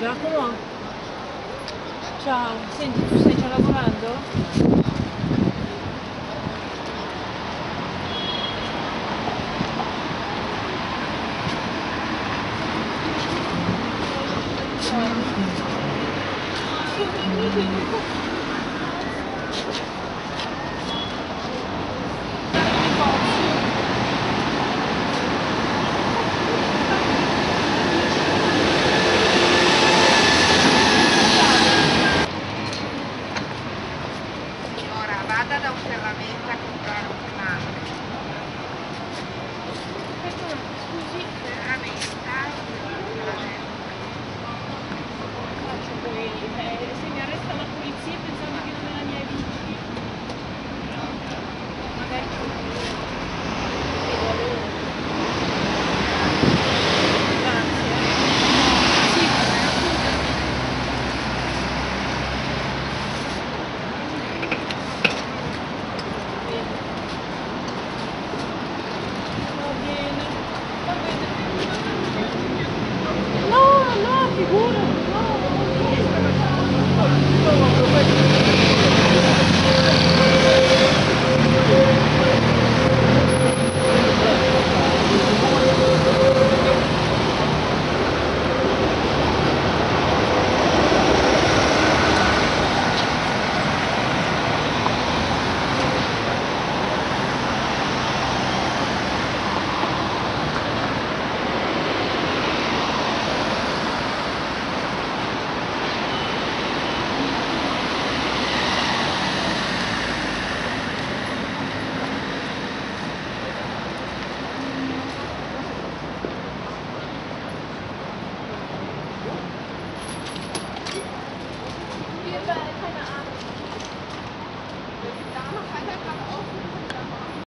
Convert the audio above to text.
Giacomo? Ciao, senti, tu stai già lavorando? Ora vada da un ferramenta a comprare un primante. Scusi, Ferramenta. faccio poi, se mi arresta la polizia pensando che non è la mia bici. Magari chiedo a loro. Grazie. Sì, va bene. Va bene. No, no, figurati.